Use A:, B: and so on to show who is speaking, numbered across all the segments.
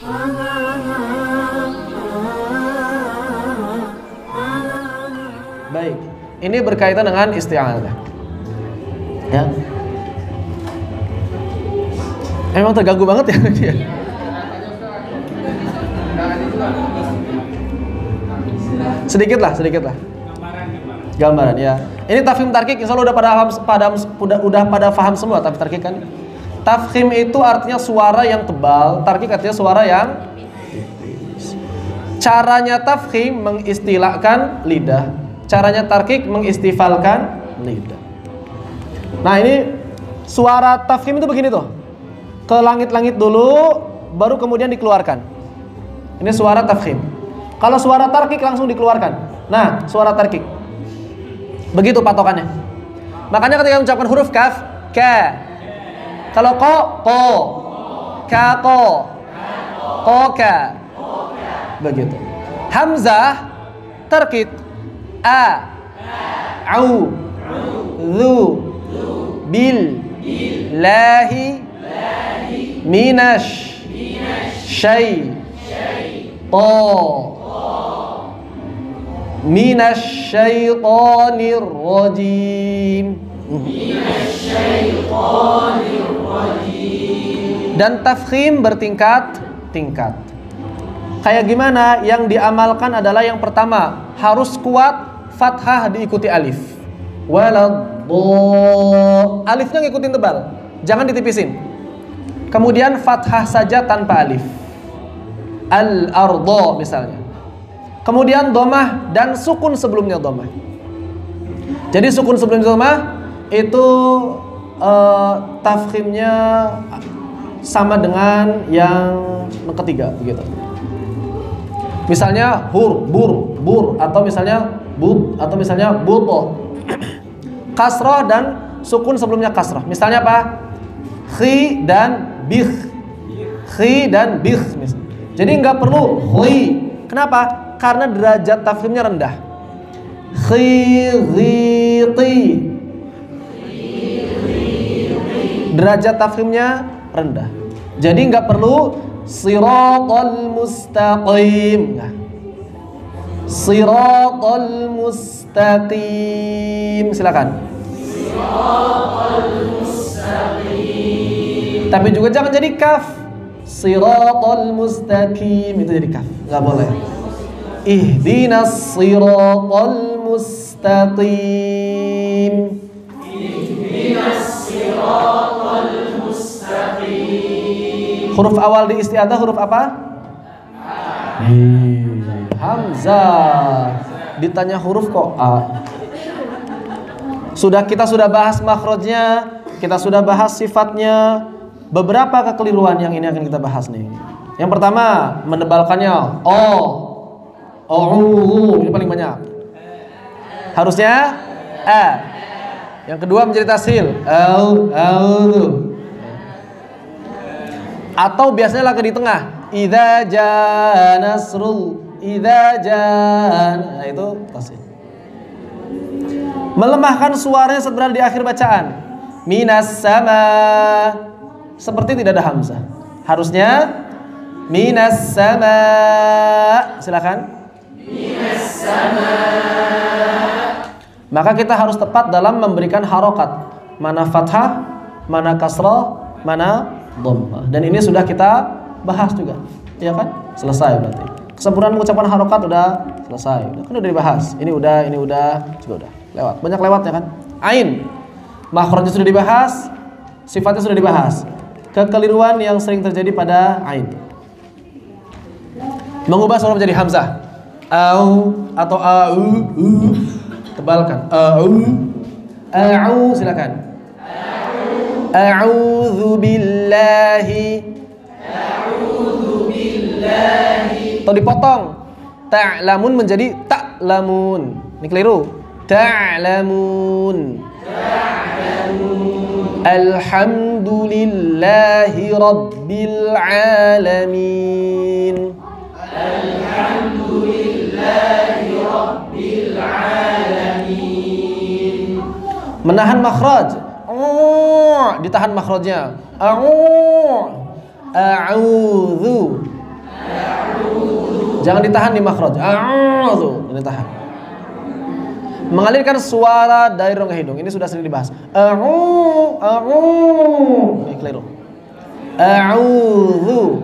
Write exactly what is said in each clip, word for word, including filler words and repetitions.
A: Baik, ini berkaitan dengan isti'adzah. Ya. Emang terganggu banget ya dia. Sedikit lah, sedikit lah. Gambaran ya. Ini tafkhim tarkik, insya Allah udah pada paham, pada udah udah pada paham semua tafkhim tarkik kan. Tafkhim itu artinya suara yang tebal, tarkik artinya suara yang tipis. Caranya tafkhim mengistilahkan lidah, caranya tarkik mengistifalkan lidah. Nah ini suara tafkhim itu begini tuh, ke langit-langit dulu, baru kemudian dikeluarkan. Ini suara tafkhim. Kalau suara tarkik langsung dikeluarkan. Nah suara tarkik, begitu patokannya. Makanya ketika mengucapkan huruf kaf, ka. Kalau ko, ko. Ka, ko. Ko, ka. Begitu. Hamzah, tarkik, a, au, zu, bil, lahi, minash, syai, to, minash syaitanir rajim. Dan tafkhim bertingkat-tingkat. Kayak gimana? Yang diamalkan adalah yang pertama, harus kuat fathah diikuti alif. Waladdo, alifnya ngikutin tebal, jangan ditipisin. Kemudian fathah saja tanpa alif. Al-ardo misalnya. Kemudian domah dan sukun sebelumnya domah. Jadi sukun sebelumnya domah itu uh, tafkhimnya sama dengan yang ketiga begitu. Misalnya hur, bur, bur, atau misalnya bud, atau misalnya buto. Kasroh dan sukun sebelumnya kasroh. Misalnya apa? Khi dan bih, khi dan bih. Jadi nggak perlu hui. Kenapa? Karena derajat tafkhimnya rendah. Khiriti, derajat tafkhimnya rendah. Jadi nggak perlu siratal mustaqim. Nah. Siratal mustaqim. Silakan. Siratal mustaqim. Tapi juga jangan jadi kaf. Siratal mustaqim itu jadi kaf. Nggak boleh. Ihdinas siratal mustaqim. Ihdinas siratal mustaqim. Huruf awal di isti'adzah huruf apa? A. Hamzah. Ditanya huruf kok A. Sudah kita sudah bahas makhrajnya, kita sudah bahas sifatnya. Beberapa kekeliruan yang ini akan kita bahas nih. Yang pertama, menebalkannya O. Oh, ini paling banyak. Harusnya a. Yang kedua menjadi tasil al, al. Atau biasanya lagi di tengah. Idza jaa nasrul, idza jaa. Nah, itu tasil. Melemahkan suaranya saat berada di akhir bacaan. Minas sama. Seperti tidak ada hamzah. Harusnya minas sama. Silakan. Minas sama. Maka kita harus tepat dalam memberikan harokat. Mana fathah, mana kasrah, mana dhammah. Dan ini sudah kita bahas juga, ya kan? Selesai berarti. Kesempurnaan mengucapkan harokat udah selesai. Udah, kan udah dibahas. Ini udah, ini udah, juga udah. Lewat. Banyak lewat ya kan? Ain. Makhrajnya sudah dibahas, sifatnya sudah dibahas. Kekeliruan yang sering terjadi pada ain. Mengubah suara menjadi hamzah. Au atau au, u. Tebalkan. Au, au, silakan. A'udzu billahi. A'udzu billahi. Atau dipotong. Ta'lamun menjadi ta'lamun. Ini keliru. Ta'lamun. Ta'lamun. Alhamdulillahi rabbil alamin. Alhamdulillahi rabbil alamin. Menahan makhraj. Oh, ditahan makhrajnya. A'u. A'udzu. Jangan ditahan di makhraj. A'udzu, ini tahan. Mengalirkan suara dari rongga hidung. Ini sudah sering dibahas. A'u, a'u. Ini keliru. A'udzu.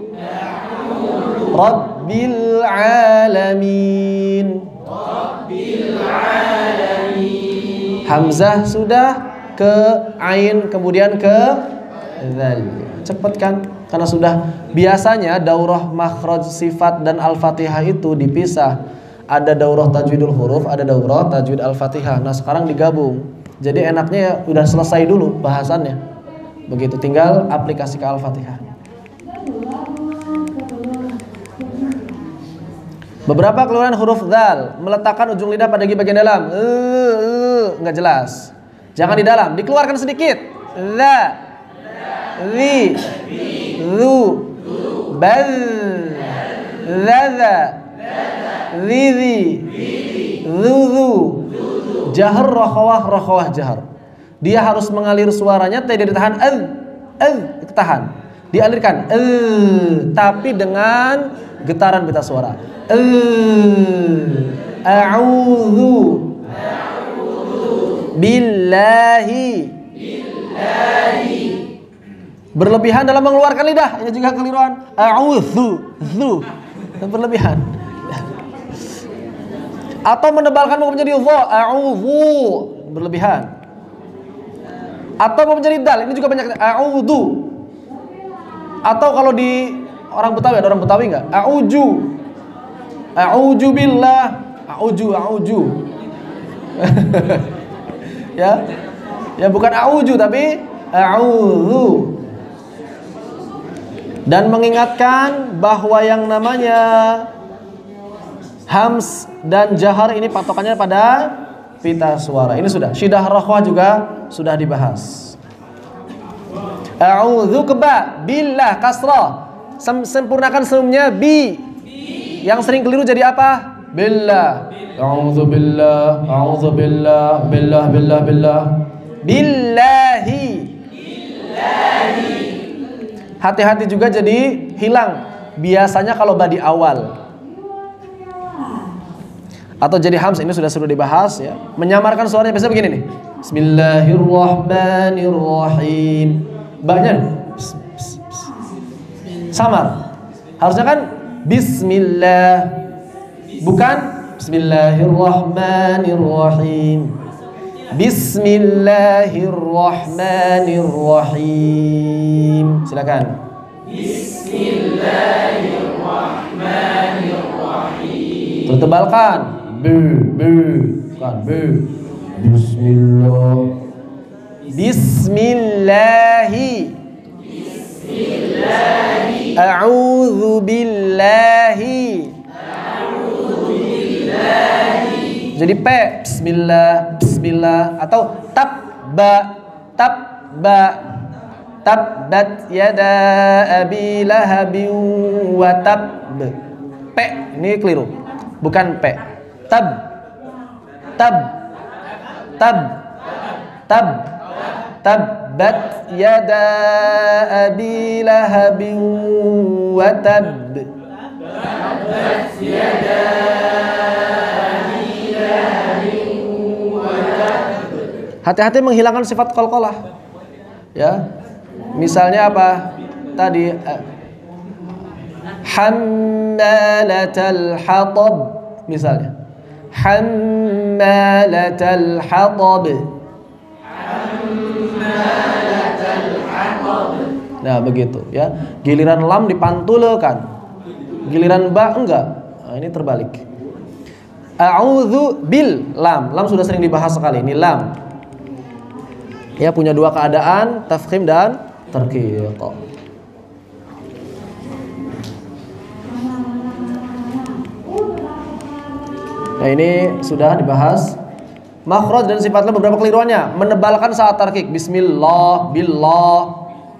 A: Rabbil alamin. Rabbil alamin. Hamzah sudah ke ain, kemudian ke dzal. Cepat kan? Karena sudah biasanya daurah makhraj sifat dan al-fatihah itu dipisah. Ada daurah tajwidul huruf, ada daurah tajwid al-fatihah. Nah sekarang digabung. Jadi enaknya ya udah selesai dulu bahasannya. Begitu, tinggal aplikasi ke al-fatihahnya. Beberapa keluaran huruf dzal, meletakkan ujung lidah pada gigi bagian dalam. Uh, uh, nggak jelas. Jangan di dalam, dikeluarkan sedikit. Dza, zi, zu, bal, zaza, zizi, zuzu. Jahar rakhawah, rakhawah jahar. Dia harus mengalir suaranya, tidak ditahan. Az, az, tahan. Dialirkan. Az, tapi dengan getaran pita suara. A'udzu billahi. Billahi. Berlebihan dalam mengeluarkan lidah, ini juga keliruan. A'udzu, zu, berlebihan. Atau menebalkan mau menjadi dha, a'udzu, berlebihan. Atau mau menjadi dal, ini juga banyak. A'udzu. Atau kalau di orang Betawi, ada orang Betawi enggak? A'uju. A'uju billah. A'uju, a'uju. Ya. Ya bukan a'uju tapi a'udzu. Dan mengingatkan bahwa yang namanya hams dan jahar ini patokannya pada pita suara. Ini sudah. Syidah rakhwah juga sudah dibahas. A'udzu keba billah kasrah. Sempurnakan senyumnya bi. Yang sering keliru jadi apa? Billah. A'udzu billah, a'udzu billah, billah billah billah. Billahi. Billahi. Hati-hati juga jadi hilang. Biasanya kalau ba di awal. Atau jadi hams, ini sudah sudah dibahas ya. Menyamarkan suaranya biasanya begini nih. Bismillahirrahmanirrahim. Ba-nya samar. Harusnya kan bismillah, bukan bismillahirrahmanirrahim. Bismillahirrahmanirrahim. Silakan. Bismillahirrahmanirrahim. Tertebalkan. B, B, bukan B. Bismillah. Bismillahi. Bismillahi. A'udzu billahi. A'udzu billahi. Jadi P, bismillah, bismillah, atau tabba, tabba, tabbat yada abi lahabin wa tabb. P, ini keliru. Bukan P. Tab. Tab. Tab. Tab. Tabbat yada abi lahabin wa tabb. Tabbat yada abi lahabin wa tabb. Hati-hati menghilangkan sifat qalqalah. Ya. Misalnya apa? Tadi hammalatal hatab misalnya. Hammalatal hatab. Nah begitu ya. Giliran lam dipantulkan, giliran ba enggak. Nah, ini terbalik. A'udzu bil lam. Lam sudah sering dibahas sekali. Ini lam. Ya punya dua keadaan, tafkhim dan tarqiq. Nah ini sudah dibahas. Makhraj dan sifatnya beberapa keliruannya. Menebalkan saat tarqiq. Bismillah, billah,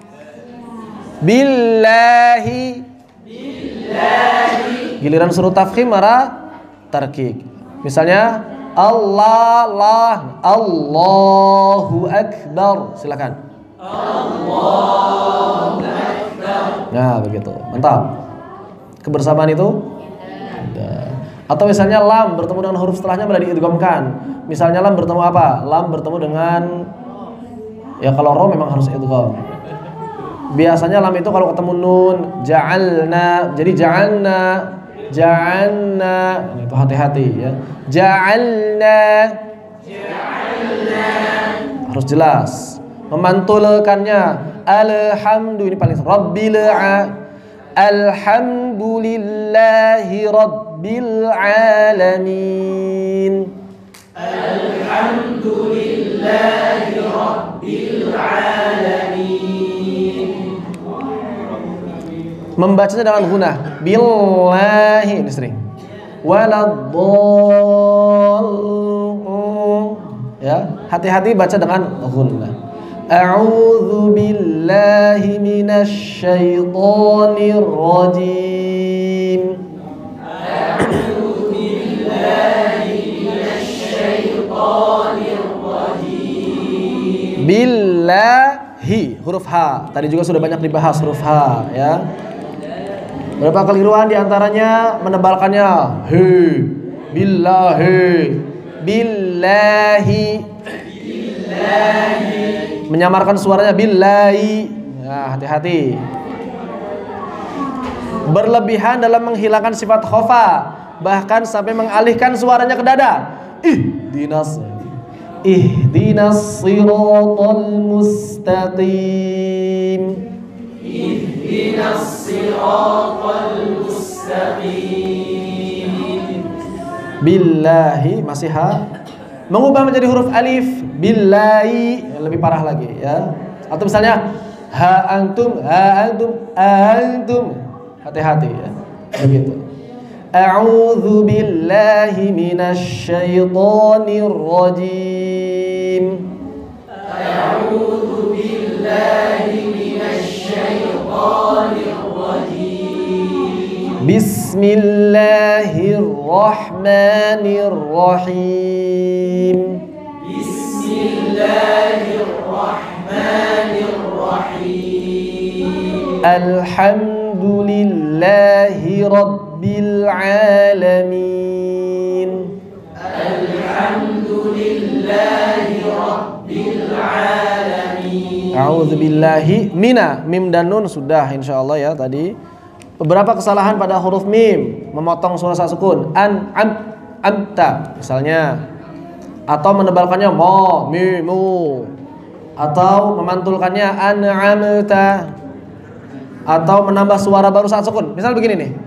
A: billahi, billahi. Giliran suruh tafkhim marah tarqiq. Misalnya Allah, Allah, Allahu Akbar. Silakan. Allahu Akbar. Nah begitu, mantap. Kebersamaan itu Atau misalnya lam bertemu dengan huruf setelahnya malah diidghamkan. Misalnya lam bertemu apa? Lam bertemu dengan, ya kalau ro memang harus idgham. Biasanya lam itu kalau ketemu nun, ja'alna, jadi ja'alna, ja'alna, itu hati-hati ya. Ja'alna, ja'alna, harus jelas. Memantulkannya, alhamdulillah, ini paling rabbil a, alhamdulillahi rabbil alamin. Alhamdulillahi rabbil alamin. Membacanya dengan gunah, billahi, ini sering. Waladdallin, ya, hati-hati baca dengan gunah. A'udzu billahi minasy syaithanir rajim. A'udzu billahi minasy syaithanir rajim. Billahi, huruf H. Tadi juga sudah banyak dibahas huruf H, ya. Berapa keliruan diantaranya menebalkannya, he, billahi, billahi, billahi. Menyamarkan suaranya billahi. Nah, hati-hati. Berlebihan dalam menghilangkan sifat khofa, bahkan sampai mengalihkan suaranya ke dada. Ihdinas, ihdinas siratal mustaqim. Ihdinas siratal mustaqim. Billahi, masih ha. Mengubah menjadi huruf alif, billahi, lebih parah lagi ya. Atau misalnya ha antum, ha antum, antum. Hati-hati ya. Begitu. A'udzu billahi minasy syaithanir rajim. A'udzu billahi minasy syaithanir rajim. Bismillahirrahmanirrahim. Bismillahirrahmanirrahim. Alhamdulillahi rabbil alamin. Alhamdulillahi rabbil alamin. A'udzu billahi mina, mim dan nun sudah insyaallah ya tadi. Beberapa kesalahan pada huruf mim, memotong suara sukun, an, am, amta misalnya, atau menebalkannya mo, mi, mu, atau memantulkannya an'amta, atau menambah suara baru saat sukun. Misal begini nih,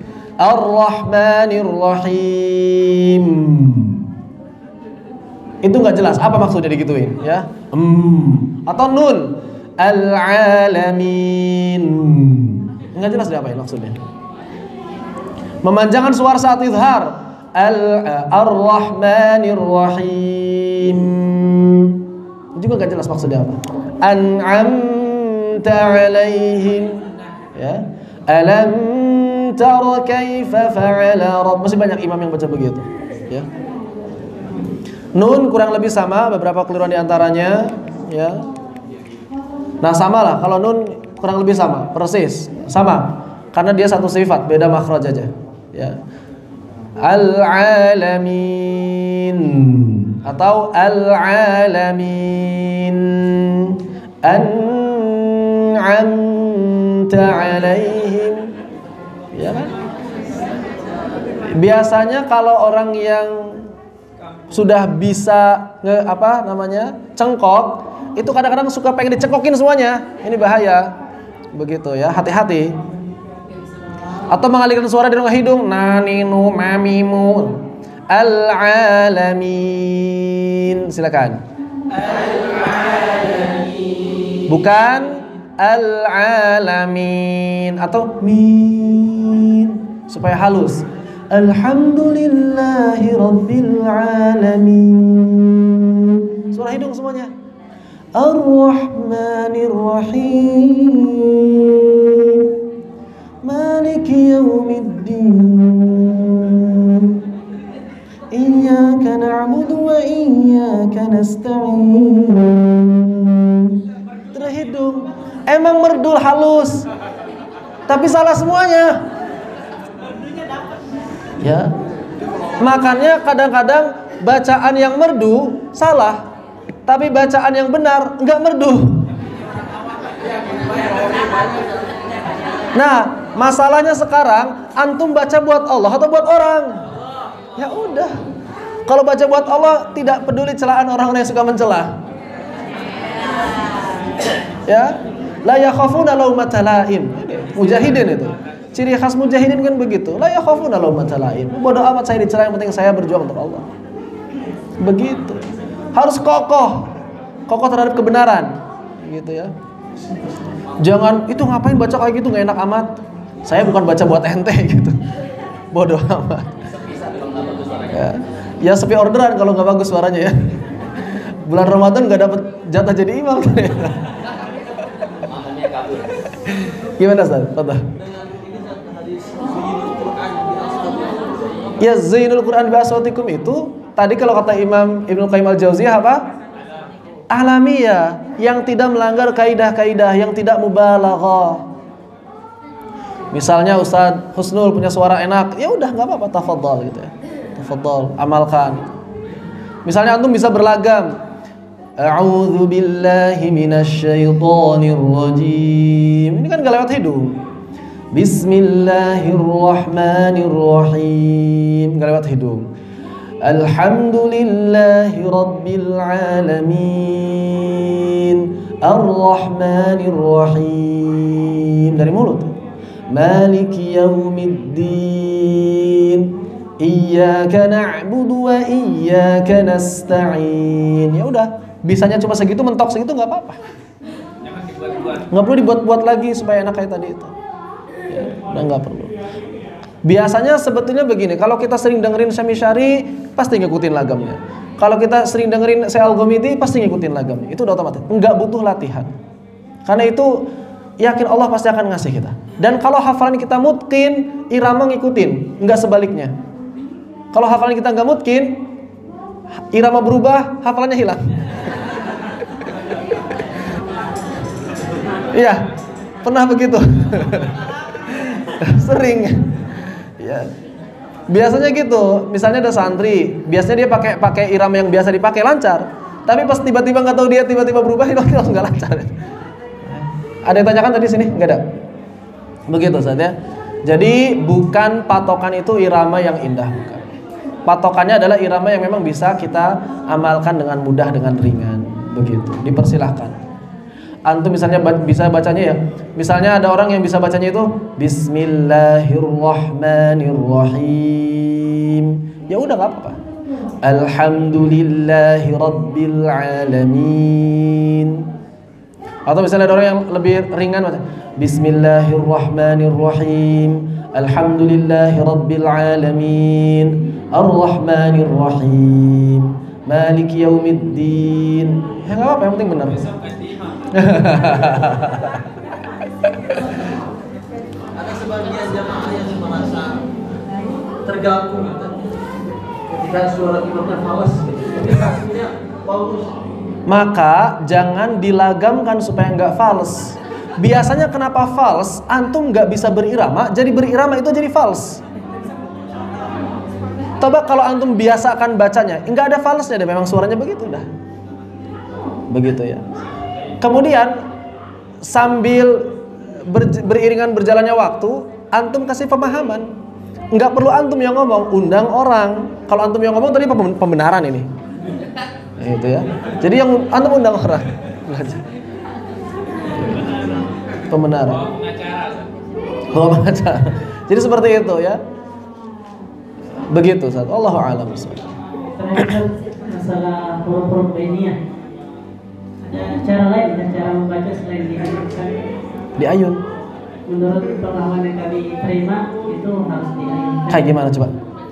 A: Ar-Rahmanir-Rahim. Itu nggak jelas apa maksudnya digituin, ya. Hmm. Atau nun, Al-Alamin. Nggak jelas diapain maksudnya. Memanjangkan suara saat izhar, Ar-Rahmanir-Rahim. Juga nggak jelas maksudnya apa. An'amta 'alaihim, ya. Alam tara kaifa fa'ala rabb. Masih banyak imam yang baca begitu, ya. Nun kurang lebih sama, beberapa keliruan diantaranya, ya. Nah samalah kalau nun kurang lebih sama, persis sama, karena dia satu sifat, beda makhraj aja, ya. Al-alamin atau al-alamin. An'amta 'alaihim, ya kan? Biasanya kalau orang yang sudah bisa nge, apa namanya cengkok, itu kadang-kadang suka pengen dicekokin semuanya. Ini bahaya, begitu ya, hati-hati. Atau mengalihkan suara di rongga hidung, naninu mamimu. Al-alamin, silakan. Al-alamin. Bukan al-alamin atau min, supaya halus. Alhamdulillahi rabbil alamin. Suara hidung semuanya. Ar-Rahmanir-Rahim. Maliki yaumiddin. Iyyaka na'budu wa iyyaka nasta'in. Terhidung. Emang merdul halus, tapi salah semuanya. Ya. Makanya kadang-kadang bacaan yang merdu salah, tapi bacaan yang benar nggak merdu. Nah, masalahnya sekarang antum baca buat Allah atau buat orang? Ya udah. Kalau baca buat Allah tidak peduli celaan orang-orang yang suka mencela. Ya, la yakhafuna laumata laim. Mujahidin itu. Ciri khas mujahidin kan begitu. La yakhafuna laumata laim. Bodoh amat saya dicela, yang penting saya berjuang untuk Allah. Begitu. Harus kokoh. Kokoh terhadap kebenaran. Gitu ya. Jangan itu ngapain baca kayak gitu, nggak enak amat. Saya bukan baca buat ente gitu. Bodoh amat. Ya, ya sepi orderan kalau nggak bagus suaranya ya. Bulan Ramadan nggak dapat jatah jadi imam. Gimana Ustaz? Fadhal. Ya Zainul Quran bi aswatikum itu tadi kalau kata Imam Ibnu Qayyim al-Jauziyah apa? Alamiah, yang tidak melanggar kaidah-kaidah, yang tidak mubalaghah. Misalnya Ustaz Husnul punya suara enak, ya udah nggak apa-apa, tafadhal gitu ya. Tafadhal, amalkan. Misalnya antum bisa berlagam. A'udzu billahi minasy syaithanir rajim. Ini kan gak lewat hidung. Bismillahirrahmanirrahim. Gak lewat hidung. Alhamdulillahi rabbil alamin. Ar-Rahmanir Rahim. Dari mulut. Maliki yaumiddin. Iyyaka na'budu wa iyyaka nasta'in. Ya udah, bisanya cuma segitu, mentok segitu nggak apa-apa. Nggak perlu dibuat-buat lagi supaya enak kayak tadi itu. Ya, udah nggak perlu. Biasanya sebetulnya begini, kalau kita sering dengerin Syami Syari, pasti ngikutin lagamnya. Kalau kita sering dengerin Syekh Al-Ghamidi, pasti ngikutin lagamnya. Itu udah otomatis. Nggak butuh latihan. Karena itu yakin Allah pasti akan ngasih kita. Dan kalau hafalan kita mungkin, irama ngikutin, nggak sebaliknya. Kalau hafalan kita nggak mungkin, irama berubah, hafalannya hilang. Iya, pernah begitu. Sering. Ya. Biasanya gitu. Misalnya ada santri, biasanya dia pakai pakai irama yang biasa dipakai lancar. Tapi pas tiba-tiba nggak tahu dia tiba-tiba berubah, hilang nggak lancar. Ada yang tanyakan tadi sini? Nggak ada. Begitu saja. Jadi bukan patokan itu irama yang indah, bukan. Patokannya adalah irama yang memang bisa kita amalkan dengan mudah, dengan ringan. Begitu, dipersilahkan. Antum misalnya bisa bacanya ya. Misalnya ada orang yang bisa bacanya itu Bismillahirrahmanirrahim. Ya udah nggak apa-apa. Alhamdulillahi rabbil alamin. Atau misalnya ada orang yang lebih ringan baca Bismillahirrahmanirrahim. Alhamdulillahi rabbil alamin. Ar-Rahmanir Rahim. Maliki yaumiddin. Ya enggak apa-apa, yang penting benar.
B: Ada sebagian jamaah yang merasa terganggu ketika suara imamnya fals, ketika aslinya bagus.
A: Maka jangan dilagamkan supaya enggak fals. Biasanya kenapa fals? Antum nggak bisa berirama, jadi berirama itu jadi fals. Coba kalau antum biasakan bacanya, nggak ada falsnya deh, memang suaranya begitu dah. Begitu ya. Kemudian sambil ber, beriringan berjalannya waktu, antum kasih pemahaman. Nggak perlu antum yang ngomong, undang orang. Kalau antum yang ngomong tadi pembenaran ini. Nah, itu ya. Jadi yang antum undang orang. Pembenaran. Oh, pengacara. Jadi seperti itu ya. Begitu Ustaz. Allahu a'lam.
C: Masalah huruf-huruf bainiyah. Ada cara lain, ada cara membaca selain diayunkan.
A: Diayun.
C: Menurut pengalaman yang kami terima itu harus diayunkan.
A: Kayak gimana coba?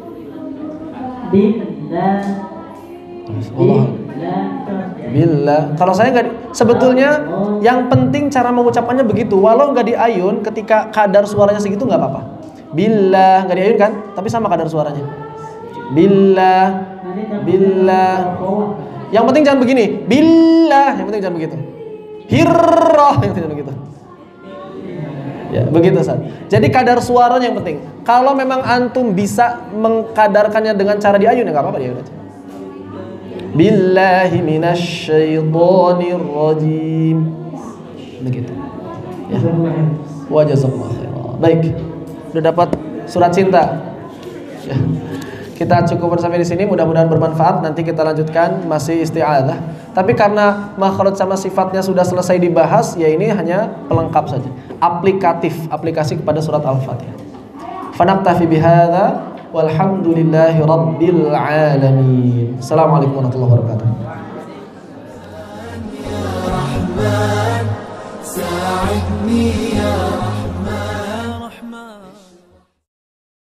C: Billah.
A: Allah. Billah. Kalau saya nggak, sebetulnya yang penting cara mengucapannya begitu. Walau nggak diayun, ketika kadar suaranya segitu nggak apa-apa. Billah, nggak diayun kan? Tapi sama kadar suaranya. Billah, billah. Yang penting jangan begini. Billah, yang penting jangan begitu. Hirrah, yang penting jangan begitu. Ya, begitu San. Jadi kadar suaranya yang penting. Kalau memang antum bisa mengkadarkannya dengan cara diayun ya nggak apa-apa dia aja. Billahi minasyaitonir rajim. Begitu. Ya. Wa jazakallahu khairan. Baik. Sudah dapat surat cinta. Ya. Kita cukupkan sampai di sini, mudah-mudahan bermanfaat. Nanti kita lanjutkan masih isti'adzah. Tapi karena makhraj sama sifatnya sudah selesai dibahas, ya ini hanya pelengkap saja. Aplikatif, aplikasi kepada surat Al-Fatihah. Fanaktafi bihadza walhamdulillahi rabbil alamin. Assalamualaikum warahmatullahi wabarakatuh.
D: ساعدني يا